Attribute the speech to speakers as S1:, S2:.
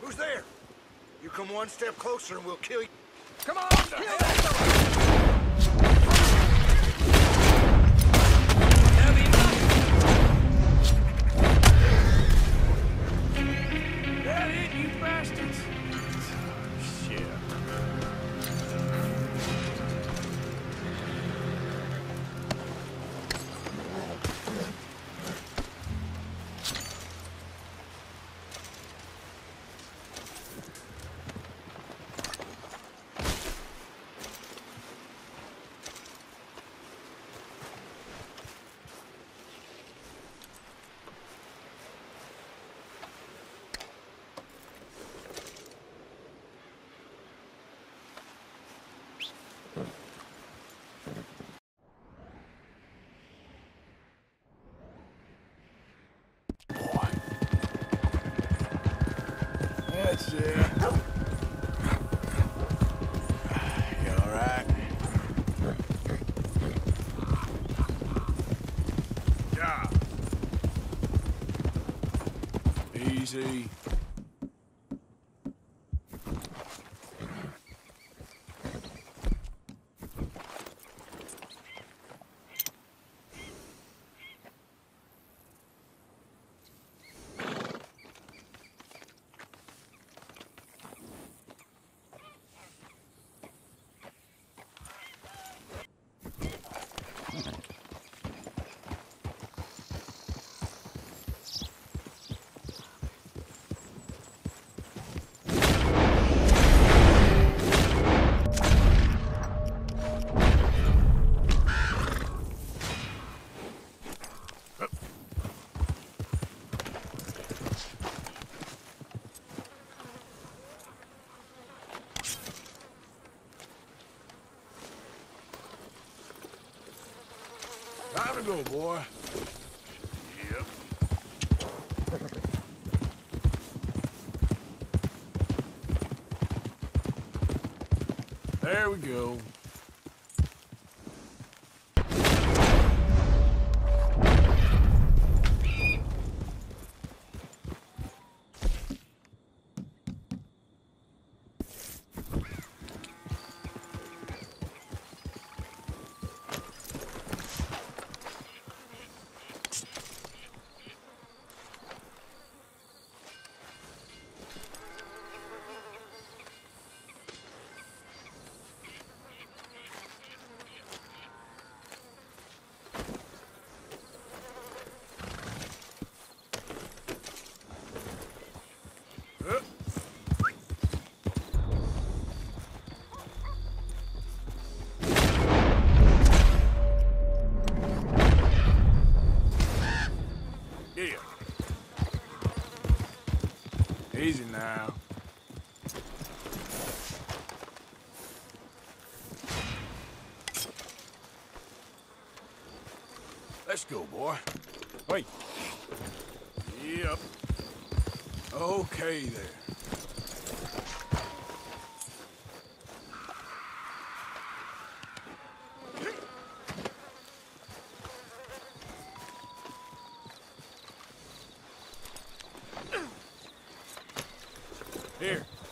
S1: Who's there? You come one step closer and we'll kill you.
S2: Come on! Kill that! That it, you bastards! Shit. That's it. You all right? Yeah. Easy. Time to go, boy. Yep. There we go. Yeah. Easy now. Let's go, boy. Wait. Yep. Okay there. Here.